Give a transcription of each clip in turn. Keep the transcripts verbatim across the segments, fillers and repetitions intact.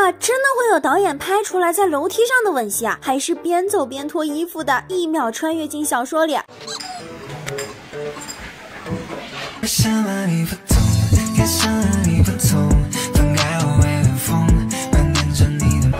哇，真的会有导演拍出来在楼梯上的吻戏啊，还是边走边脱衣服的，一秒穿越进小说里。 为什么你不懂？为什么你不懂？分开后会很疯，怀念着你的。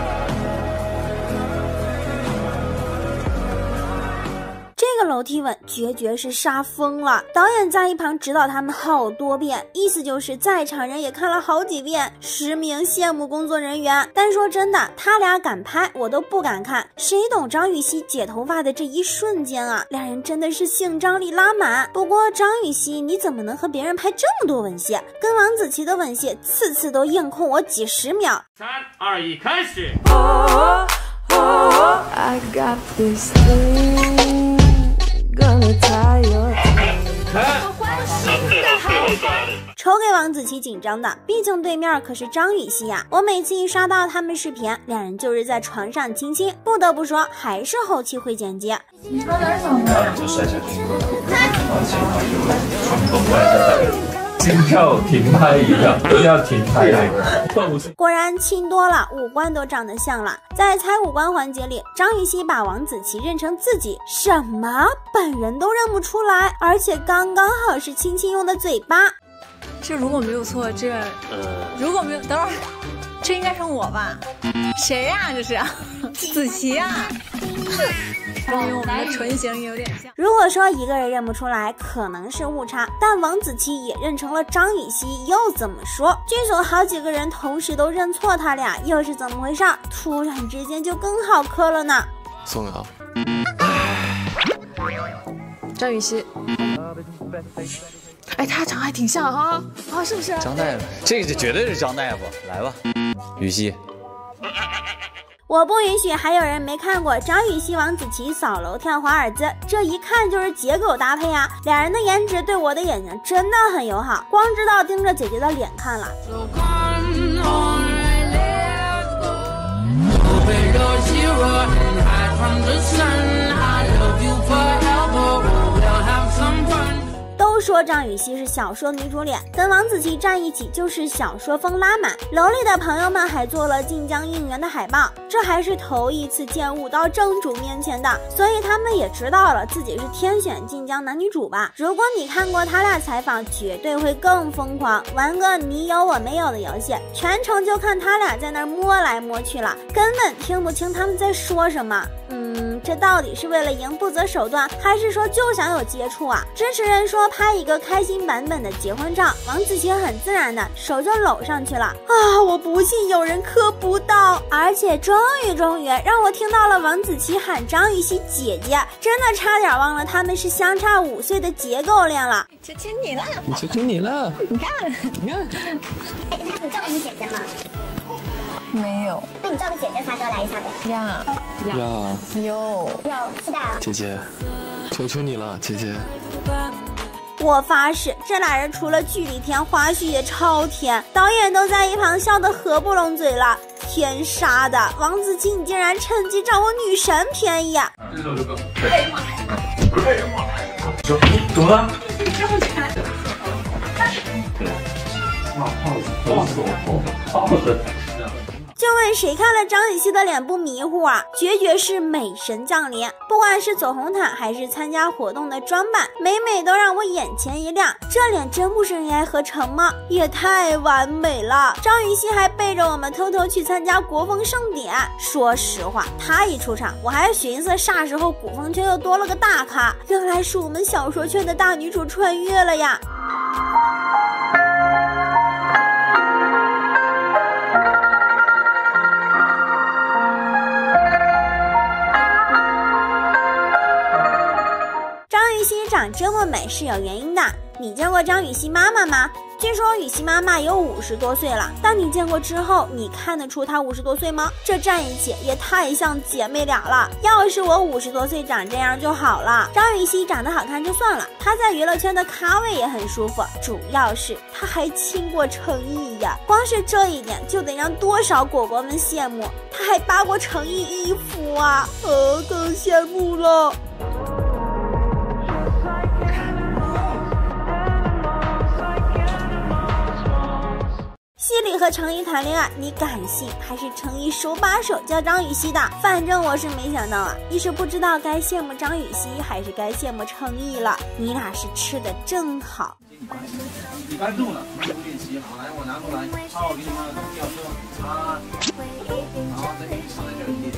这个楼梯吻绝绝是杀疯了，导演在一旁指导他们好多遍，意思就是在场人也看了好几遍，实名羡慕工作人员。但说真的，他俩敢拍我都不敢看，谁懂张雨绮解头发的这一瞬间啊，两人真的是性张力拉满。不过张雨绮你怎么能和别人拍这么多吻戏？跟王子琪的吻戏次次都硬控我几十秒。 三二一，开始。 Oh, oh, I got this thing, gonna tie your thing. 瞅给王子琪紧张的，毕竟对面可是张雨绮呀。我每次一刷到他们视频，两人就是在床上亲亲，不得不说还是后期会剪辑。 你穿点什么？就摔下去，然后前方就会传动过来的。心跳停拍一样，一定要停拍那个。 果然亲多了，五官都长得像了。在猜五官环节里，张雨绮把王子琪认成自己，什么本人都认不出来，而且刚刚好是亲亲用的嘴巴。 这如果没有错，这呃，如果没有，等会儿，这应该是我吧？谁呀、啊？这是子琪呀、啊。跟我们的唇形有点像。 如果说一个人认不出来，可能是误差，但王子琪也认成了张雨绮，又怎么说？剧组好几个人同时都认错他俩，又是怎么回事？突然之间就更好磕了呢。 宋阳， 张雨绮。哎，他长还挺像啊啊，是不是？ 张大夫，这个就绝对是张大夫。来吧，雨绮。 我不允许还有人没看过张雨绮王子琪扫楼跳华尔兹，这一看就是结构搭配啊！俩人的颜值对我的眼睛真的很友好，光知道盯着姐姐的脸看了。都说张雨绮是小说女主脸，跟王子琪站一起就是小说风拉满。楼里的朋友们还做了晋江应援的海报，这还是头一次见舞到正主面前的，所以他们也知道了自己是天选晋江男女主吧。如果你看过他俩采访，绝对会更疯狂，玩个你有我没有的游戏，全程就看他俩在那摸来摸去了，根本听不清他们在说什么。嗯，这到底是为了赢不择手段，还是说就想有接触啊？支持人说拍一个开心版本的结婚照，王子琪很自然的手就搂上去了啊！我不信有人磕不到，而且终于终于让我听到了王子琪喊张雨绮姐姐，真的差点忘了他们是相差五岁的结构恋了。 求求你了， 我求求你了， 你看， 你看， 哎，那你叫过你姐姐吗？ 没有。 那你叫个姐姐发歌来一下呗。 呀呀， 有有，期待啊！ 姐姐，求求你了，姐姐。 我发誓，这俩人除了剧里甜，花絮也超甜，导演都在一旁笑得合不拢嘴了。天杀的，王子琪你竟然趁机占我女神便宜啊！ 这首歌，哎呀妈呀！哎呀妈呀！怎怎么了？对，哇，耗子，耗子，耗子。 就问谁看了张雨绮的脸不迷糊啊？绝绝是美神降临，不管是走红毯还是参加活动的装扮，每每都让我眼前一亮。这脸真不是 A I 合成吗？也太完美了！张雨绮还背着我们偷偷去参加国风盛典。说实话，她一出场，我还寻思啥时候古风圈又多了个大咖，原来是我们小说圈的大女主穿越了呀！长这么美是有原因的，你见过张雨绮妈妈吗？据说雨绮妈妈有五十多岁了，但你见过之后，你看得出她五十多岁吗？这站一起也太像姐妹俩了。要是我五十多岁长这样就好了。张雨绮长得好看就算了，她在娱乐圈的咖位也很舒服，主要是她还亲过程毅呀，光是这一点就得让多少果果们羡慕。她还扒过程毅衣服啊，呃，更羡慕了。谢戏里和程一谈恋爱，你敢信还是程一手把手教张雨绮的？反正我是没想到啊，一时不知道该羡慕张雨绮还是该羡慕程一了。你俩是吃的真好。 你搬动了，没有练习好，来我拿过来，好，我给你们吊车啊，好，再给你上来这里。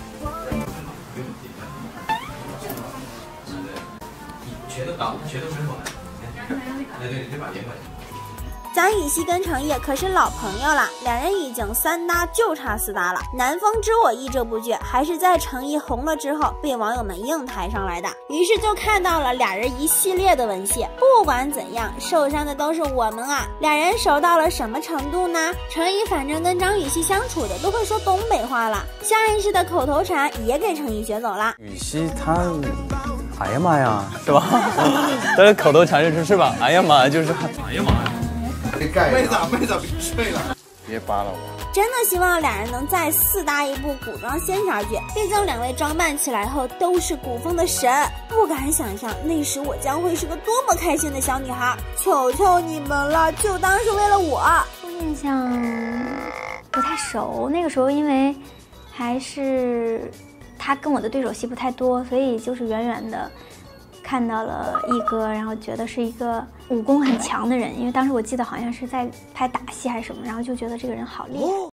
全都倒，全都伸过来。哎，对，你这把连过来。 张雨绮跟程一可是老朋友了，两人已经三搭就差四搭了。《南风知我意》这部剧还是在程一红了之后被网友们硬抬上来的，于是就看到了俩人一系列的吻戏。不管怎样，受伤的都是我们啊！俩人熟到了什么程度呢？程一反正跟张雨绮相处的都会说东北话了，下意识的口头禅也给程一学走了。 雨绮她，哎呀妈呀，是吧？但是口头禅就是是吧？哎呀妈呀，就是哎呀妈呀。 妹子，妹子，别睡了， 别扒拉我。 真的希望俩人能再四搭一部古装仙侠剧，毕竟两位装扮起来后都是古风的神，不敢想象那时我将会是个多么开心的小女孩。求求你们了，就当是为了我。 我印象不太熟，那个时候因为还是他跟我的对手戏不太多，所以就是远远的看到了一哥，然后觉得是一个武功很强的人，因为当时我记得好像是在拍打戏还是什么，然后就觉得这个人好厉害。